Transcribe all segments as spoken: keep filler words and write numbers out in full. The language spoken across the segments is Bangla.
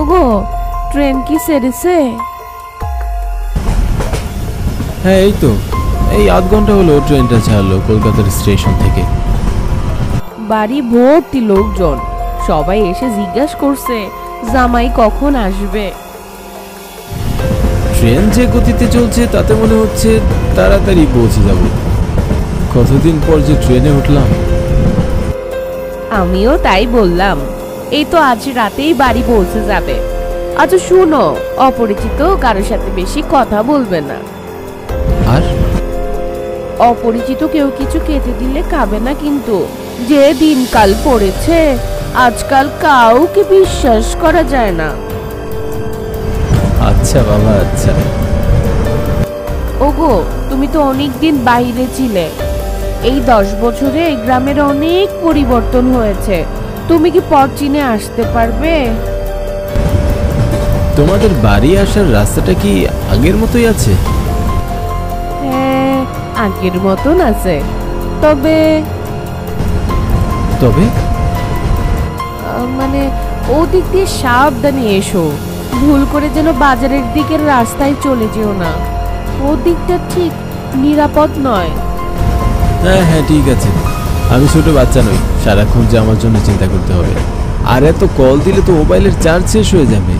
ওগো ট্রেন কি ছেড়েছে? হ্যাঁ এই তো এই আধ ঘন্টা হলো ট্রেনটা ছাড়লো কলকাতার স্টেশন থেকে। বাড়ি ভর্তি লোকজন, সবাই এসে জিজ্ঞাসা করছে জামাই কখন আসবে। ট্রেন যে গতিতে চলছে তাতে মনে হচ্ছে তাড়াতাড়ি পৌঁছে যাব। কতদিন পর যে ট্রেনে উঠলাম। আমিও তাই বললাম, এই তো আজ রাতেই বাড়ি পৌঁছে যাবে। আচ্ছা শুনো, অপরিচিত কারোর সাথে বেশি কথা বলবে না। আর অপরিচিত কেউ কিছু খেতে দিলে খাবে না কিন্তু। যে দিনকাল পড়েছে আজকাল কাউকে বিশ্বাস করা যায় না। আচ্ছা বাবা আচ্ছা। ওগো তুমি তো অনেকদিন বাইরে ছিলে, এই দশ বছরে গ্রামের অনেক পরিবর্তন হয়েছে। তুমি কি পথ চিনে আসতে পারবে? তোমাদের বাড়ি আসার রাস্তাটা কি আগের মতোই আছে? হ্যাঁ আগের মতন আছে, তবে তবে মানে ওদিক দিয়ে সাবধানে এসো, ভুল করে যেন বাজারের দিকের রাস্তায় চলে যেও না। ওদিকটা ঠিক নিরাপদ নয়। হ্যাঁ হ্যাঁ ঠিক আছে, আমি ছোট বাচ্চা নই সারাক্ষণ যে আমার জন্য চিন্তা করতে হবে। আর এত কল দিলে তো মোবাইলের চার্জ শেষ হয়ে যাবে।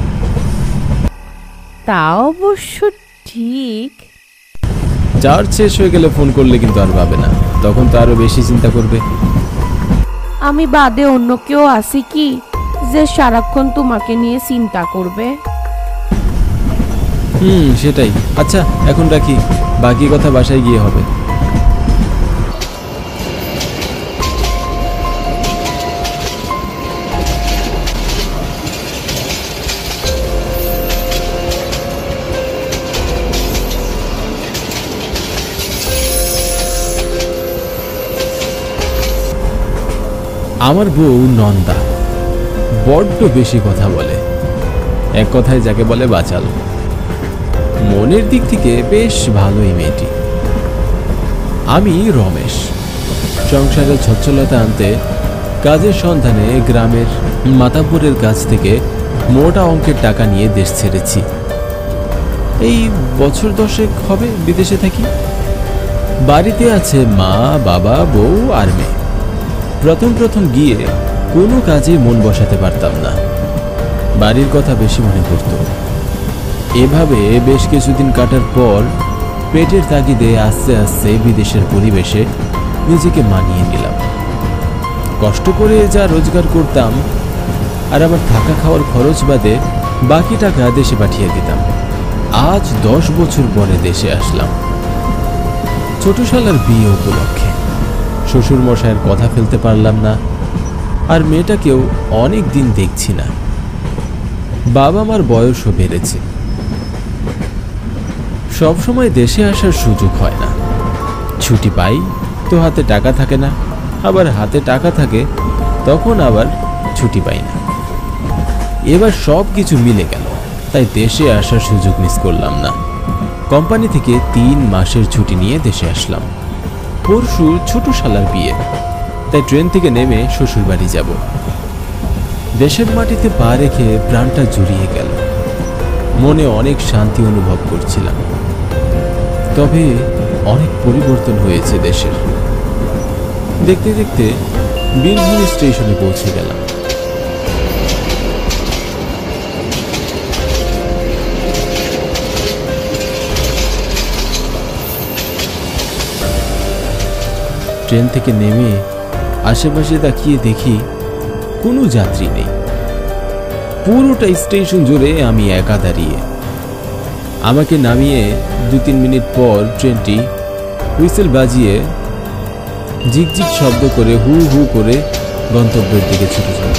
তা অবশ্য ঠিক। চার্জ শেষ হয়ে গেলে ফোন করলে কিন্তু আর পাবে না, তখন তো আরো বেশি চিন্তা করবে। আমি বাদে অন্য কেউ আছে কি যে সারাক্ষণ তোমাকে নিয়ে চিন্তা করবে? হুম সেটাই। আচ্ছা এখন রাখি, বাকি কথা বাসায় গিয়ে হবে। আমার বউ নন্দা বড্ড বেশি কথা বলে, এক কথায় যাকে বলে বাচাল। মনের দিক থেকে বেশ ভালোই মেয়েটি। আমি রমেশ, সংসারের সচ্ছলতা আনতে কাজের সন্ধানে গ্রামের মাতাব্বরের কাছ থেকে মোটা অঙ্কের টাকা নিয়ে দেশ ছেড়েছি। এই বছর দশেক হবে বিদেশে থাকি। বাড়িতে আছে মা বাবা বউ আর মেয়ে। প্রথম প্রথম গিয়ে কোনো কাজে মন বসাতে পারতাম না, বাড়ির কথা বেশি মনে পড়ত। এভাবে বেশ কিছুদিন কাটার পর পেটের তাগিদে আস্তে আস্তে বিদেশের পরিবেশে নিজেকে মানিয়ে নিলাম। কষ্ট করে যা রোজগার করতাম আর আমার থাকা খাওয়ার খরচ বাদে বাকি টাকা দেশে পাঠিয়ে দিতাম। আজ দশ বছর পরে দেশে আসলাম ছোট শালার বিয়ে উপলক্ষে। শ্বশুর মশাইয়ের কথা ফেলতে পারলাম না, আর মেয়েটাকেও অনেক দিন দেখছি না। বাবা মার বয়সও বেড়েছে, সব সময় দেশে আসার সুযোগ হয় না। ছুটি পাই তো হাতে টাকা থাকে না, আবার হাতে টাকা থাকে তখন আবার ছুটি পাই না। এবার সব কিছু মিলে গেল, তাই দেশে আসার সুযোগ মিস করলাম না। কোম্পানি থেকে তিন মাসের ছুটি নিয়ে দেশে আসলাম। পরশু ছোট শালার বিয়ে, তাই ট্রেন থেকে নেমে শ্বশুর বাড়ি যাব। দেশের মাটিতে পা রেখে প্রাণটা জুড়িয়ে গেল, মনে অনেক শান্তি অনুভব করছিলাম। তবে অনেক পরিবর্তন হয়েছে দেশের। দেখতে দেখতে বীরভূম স্টেশনে পৌঁছে গেলাম। ট্রেন থেকে নেমে আশেপাশে তাকিয়ে দেখি কোনো যাত্রী নেই। পুরোটা স্টেশন জুড়ে আমি একা দাঁড়িয়ে। আমাকে নামিয়ে দু তিন মিনিট পর ট্রেনটি হুইসেল বাজিয়ে ঝিকঝিক শব্দ করে হু হু করে গন্তব্যের দিকে ছুটে চলে।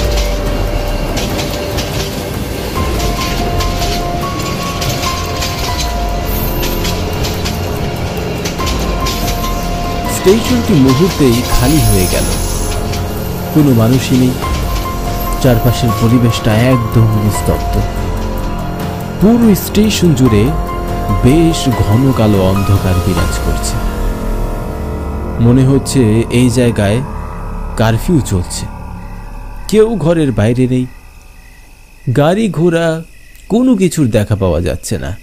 স্টেশনটি মুহূর্তেই খালি হয়ে গেল, কোনো মানুষই নেই। চারপাশের পরিবেশটা একদম নিস্তব্ধ। পুরো স্টেশন জুড়ে বেশ ঘন কালো অন্ধকার বিরাজ করছে। মনে হচ্ছে এই জায়গায় কারফিউ চলছে, কেউ ঘরের বাইরে নেই। গাড়ি ঘোড়া কোনো কিছুর দেখা পাওয়া যাচ্ছে না।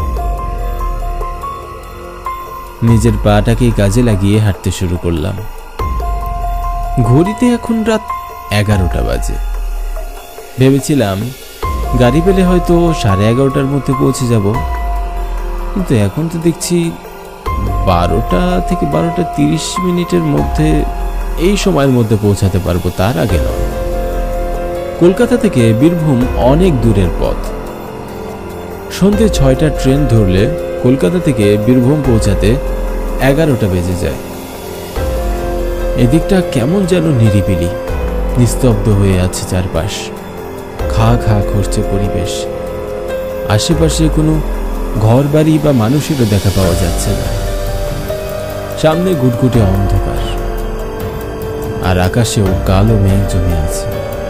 নিজের পাটাকেই কাজে লাগিয়ে হাঁটতে শুরু করলাম। ঘড়িতে এখন রাত এগারোটা বাজে। ভেবেছিলাম গাড়ি পেলে হয়তো সাড়ে এগারোটার মধ্যে পৌঁছে যাব, কিন্তু এখন তো দেখছি বারোটা থেকে বারোটা তিরিশ মিনিটের মধ্যে, এই সময়ের মধ্যে পৌঁছাতে পারবো, তার আগে নয়। কলকাতা থেকে বীরভূম অনেক দূরের পথ। সন্ধ্যে ছয়টার ট্রেন ধরলে কলকাতা থেকে বীরভূম পৌঁছাতে এগারোটা বেজে যায়। এদিকটা কেমন যেন নিরিবিলি, নিস্তব্ধ হয়ে আছে চারপাশ। খা খা করছে পরিবেশ। আশেপাশে কোনো ঘর বাড়ি বা মানুষেরও দেখা পাওয়া যাচ্ছে না। সামনে গুটগুটে অন্ধকার, আর আকাশেও কালো মেঘ জমে আছে।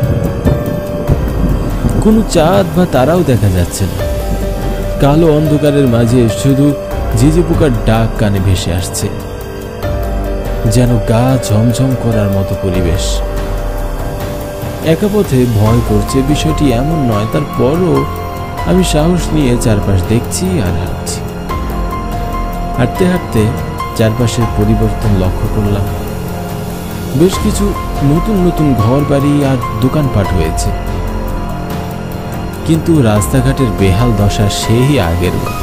কোনো চাঁদ বা তারাও দেখা যাচ্ছে না। কালো অন্ধকারের মাঝে শুধু ঝিঝি পোকার ডাক কানে ভেসে আসছে, যেন গা ঝমঝম করার মতো পরিবেশ। একা পথে ভয় করছে বিষয়টি এমন নয়, তারপরও আমি সাহস নিয়ে চারপাশ দেখছি আর হাঁটছি। হাঁটতে হাঁটতে চারপাশের পরিবর্তন লক্ষ্য করলাম। বেশ কিছু নতুন নতুন ঘর বাড়ি আর দোকানপাট হয়েছে, কিন্তু রাস্তাঘাটের বেহাল দশা সেই আগের মতো।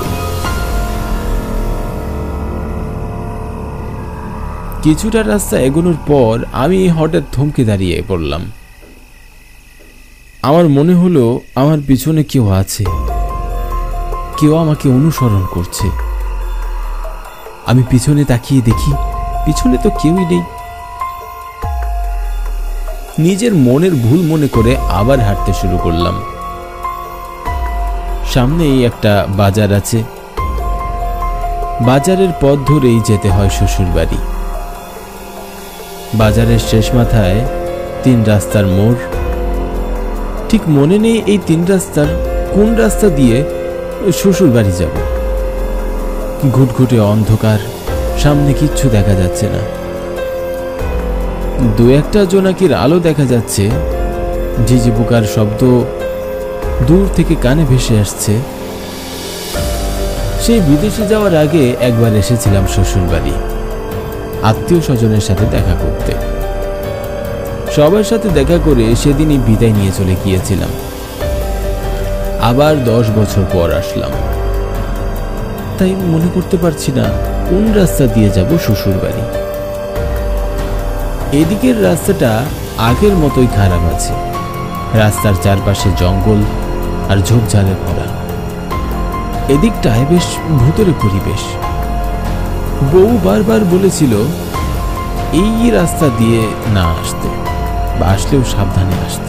কিছুটা রাস্তা এগোনোর পর আমি হঠাৎ থমকে দাঁড়িয়ে পড়লাম। আমার মনে হলো আমার পিছনে কেউ আছে, কেউ আমাকে অনুসরণ করছে। আমি পিছনে তাকিয়ে দেখি পিছনে তো কেউই নেই। নিজের মনের ভুল মনে করে আবার হাঁটতে শুরু করলাম। সামনেই একটা বাজার আছে। বাজারের পথ ধরেই যেতে হয় শ্বশুর বাড়ি। বাজারের শেষ মাথায় তিন রাস্তার মোড়। ঠিক মনে নেই এই তিন রাস্তার কোন রাস্তা দিয়ে শ্বশুর বাড়ি যাব। ঘুটঘুটে অন্ধকার, সামনে কিচ্ছু দেখা যাচ্ছে না। দু একটা জোনাকির আলো দেখা যাচ্ছে। ঝিঝি পোকার শব্দ দূর থেকে কানে ভেসে আসছে। সেই বিদেশে যাওয়ার আগে একবার এসেছিলাম শ্বশুর বাড়ি, আত্মীয় স্বজনের সাথে দেখা করতে। সবার সাথে দেখা করে সেদিনই বিদায় নিয়ে চলে গিয়েছিলাম। আবার দশ বছর পর আসলাম, তাই মনে করতে পারছি না কোন রাস্তা দিয়ে যাব শ্বশুর বাড়ি। এদিকের রাস্তাটা আগের মতোই খারাপ আছে। রাস্তার চারপাশে জঙ্গল আর ঝোপঝাড়ে ভরা। এদিকটায় বেশ ভুতুরে পরিবেশ। বউ বারবার বলেছিল এই রাস্তা দিয়ে না আসতে, বা আসলেও সাবধানে আসতে।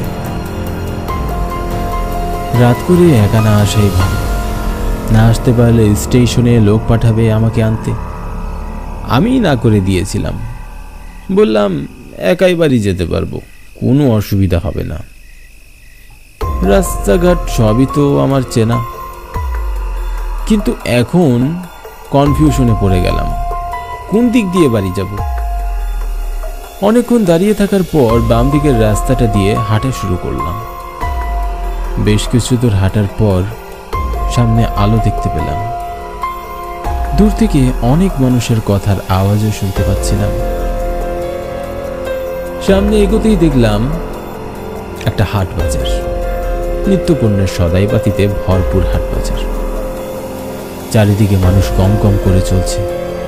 রাত করে একা না আসাই ভালো। না আসতে পারলে স্টেশনে লোক পাঠাবে আমাকে আনতে। আমি না করে দিয়েছিলাম, বললাম একাই বাড়ি যেতে পারবো, কোনো অসুবিধা হবে না। রাস্তাঘাট সবই তো আমার চেনা, কিন্তু এখন কনফিউশনে পড়ে গেলাম কোন দিক দিয়ে বাড়ি যাব। অনেকক্ষণ দাঁড়িয়ে থাকার পর বাম দিকের রাস্তাটা দিয়ে হাঁটা শুরু করলাম। বেশ কিছু দূর হাঁটার পর সামনে আলো দেখতে পেলাম। দূর থেকে অনেক মানুষের কথার আওয়াজও শুনতে পাচ্ছিলাম। সামনে এগোতেই দেখলাম একটা হাট বাজার। নিত্যপণ্যের সদাইপাতিতে ভরপুর হাট বাজার। চারিদিকে মানুষ কম কম করে চলছে।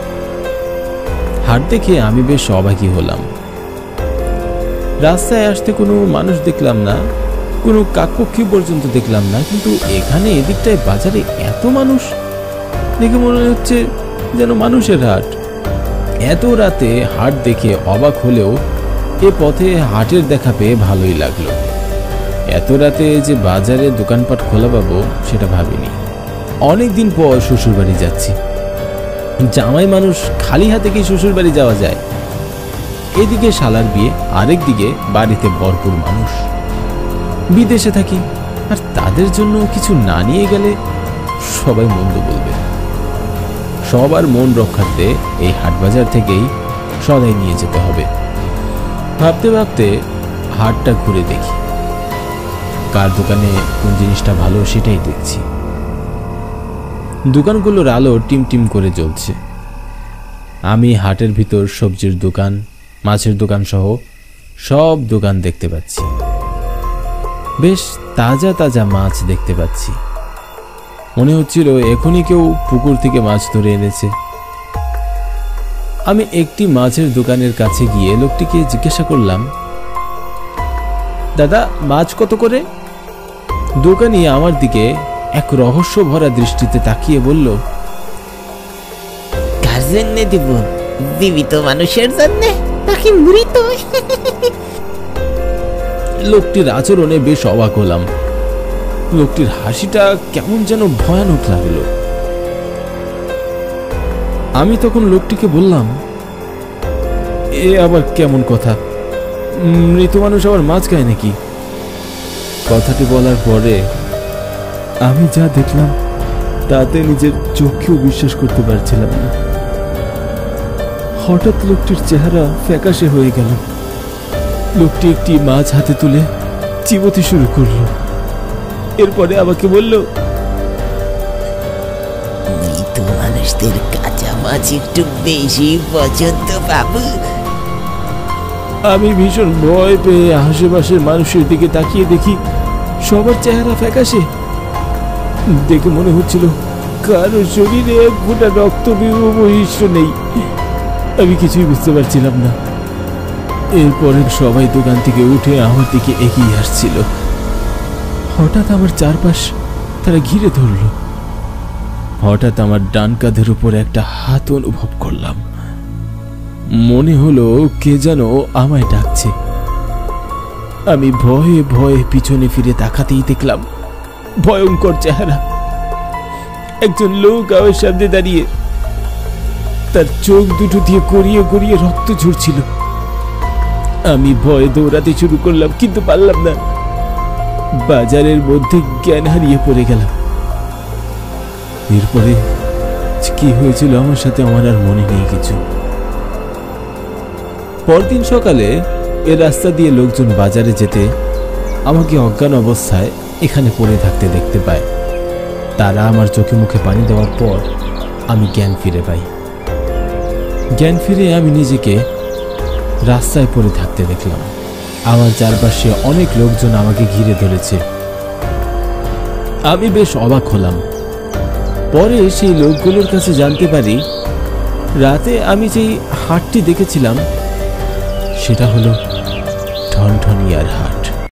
হাট দেখে আমি বেশ অবাকই হলাম। রাস্তায় আসতে কোনো মানুষ দেখলাম না, কোনো কাকপক্ষী পর্যন্ত দেখলাম না, কিন্তু এখানে এদিকটায় বাজারে এত মানুষ দেখে মনে হচ্ছে যেন মানুষের হাট। এত রাতে হাট দেখে অবাক হলেও এ পথে হাটের দেখা পেয়ে ভালোই লাগলো। এত রাতে যে বাজারে দোকানপাট খোলা পাবো সেটা ভাবিনি। অনেকদিন পর শ্বশুর বাড়ি যাচ্ছি। জামাই মানুষ খালি হাতে কি শ্বশুর বাড়ি যাওয়া যায়? এদিকে শালার বিয়ে, আরেক দিকে বাড়িতে ভরপুর মানুষ। বিদেশে থাকি, আর তাদের জন্য কিছু না নিয়ে গেলে সবাই মন্দ বলবে। সবার মন রক্ষার্থে এই হাটবাজার থেকেই সদাই নিয়ে যেতে হবে। ভাবতে ভাবতে হাটটা ঘুরে দেখি। কার দোকানে কোন জিনিসটা ভালো সেটাই দেখছি। দোকানগুলোর আলো টিম টিম করে জ্বলছে। আমি হাটের ভিতর সবজির দোকান, মাছের দোকান সহ সব দোকান দেখতে পাচ্ছি। বেশ তাজা তাজা মাছ দেখতে পাচ্ছি। মনে হচ্ছিল এখনই কেউ পুকুর থেকে মাছ ধরে এনেছে। আমি একটি মাছের দোকানের কাছে গিয়ে লোকটিকে জিজ্ঞাসা করলাম, দাদা মাছ কত করে? দোকানি আমার দিকে এক রহস্য ভরা দৃষ্টিতে তাকিয়ে বলল, কার জন্য দিব? জীবিত মানুষের জন্য নাকি মৃত? লোকটির আচরণে বেশ অবাক হলাম। লোকটির হাসিটা কেমন যেন ভয়ানক লাগলো। আমি তখন লোকটিকে বললাম, এ আবার কেমন কথা? মৃত মানুষ আবার মাছ খায় নাকি? কথাটি বলার পরে আমি যা দেখলাম তাতে নিজের চোখেও বিশ্বাস করতে পারছিলাম না। হঠাৎ লোকটির চেহারা ফ্যাকাশে হয়ে গেল। লোকটি একটি মাছ হাতে তুলে চিবোতে শুরু করলো। এরপরে আমাকে বলল, মৃত মানুষদের কাঁচা মাছ একটু বেশি পছন্দ বাবু। আমি ভীষণ ভয় পেয়ে আশেপাশের মানুষের দিকে তাকিয়ে দেখি সবার চেহারা ফ্যাকাশে। দেখে মনে হচ্ছিল কারো শরীরে এক ফোঁটা রক্ত বহিষ্ঠ নেই। আমি কিছুই বুঝতে পারছিলাম না। এরপরে সবাই দোকান থেকে উঠে আমার দিকে এগিয়ে আসছিল। হঠাৎ আমার চারপাশ তারা ঘিরে ধরল। হঠাৎ আমার ডান কাঁধের উপর একটা হাত অনুভব করলাম। মনে হলো কে যেন আমায় ডাকছে। আমি ভয়ে ভয়ে পিছনে ফিরে তাকাতেই দেখলাম ভয়ঙ্কর চেহারা একজন লোক আমার সামনে দাঁড়িয়ে। তার চোখ দুটো দিয়ে গড়িয়ে গড়িয়ে রক্ত ঝরছিল। আমি ভয়ে দৌড়াতে শুরু করলাম, কিন্তু পারলাম না। বাজারের মধ্যে জ্ঞান হারিয়ে পড়ে গেলাম। এরপরে কি হয়েছিল আমার সাথে আমার আর মনে নেই কিছু। পরদিন সকালে এ রাস্তা দিয়ে লোকজন বাজারে যেতে আমাকে অজ্ঞান অবস্থায় এখানে পড়ে থাকতে দেখতে পায়। তারা আমার চোখে মুখে পানি দেওয়ার পর আমি জ্ঞান ফিরে পাই। জ্ঞান ফিরে আমি নিজেকে রাস্তায় পড়ে থাকতে দেখলাম। আমার চারপাশে অনেক লোকজন আমাকে ঘিরে ধরেছে। আমি বেশ অবাক হলাম। পরে সেই লোকগুলোর কাছে জানতে পারি রাতে আমি যেই হাটটি দেখেছিলাম সেটা হলো ঠনঠনিয়ার হাট।